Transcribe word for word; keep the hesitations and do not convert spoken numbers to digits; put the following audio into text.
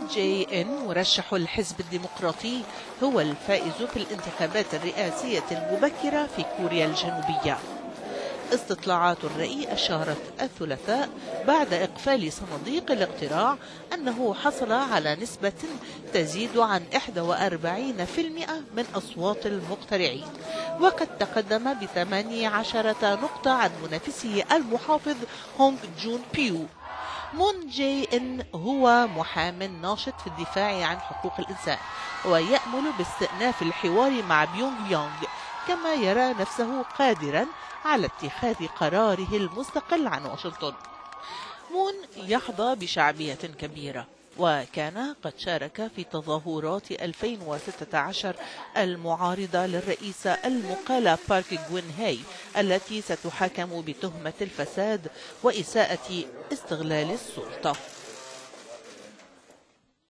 مون جاي إن مرشح الحزب الديمقراطي هو الفائز في الانتخابات الرئاسية المبكرة في كوريا الجنوبية. استطلاعات الرأي أشارت الثلاثاء بعد إقفال صناديق الاقتراع أنه حصل على نسبة تزيد عن واحد وأربعين بالمئة من أصوات المقترعين، وقد تقدم بثمانية عشر نقطة عن منافسه المحافظ هونغ جون بيو. مون جاي إن هو محام ناشط في الدفاع عن حقوق الإنسان، ويأمل باستئناف الحوار مع بيونغ يونغ، كما يرى نفسه قادرا على اتخاذ قراره المستقل عن واشنطن. مون يحظى بشعبية كبيرة، وكان قد شارك في تظاهرات ألفين وستة عشر المعارضة للرئيس المقالة بارك جوين هاي التي ستحاكم بتهمة الفساد وإساءة استغلال السلطة.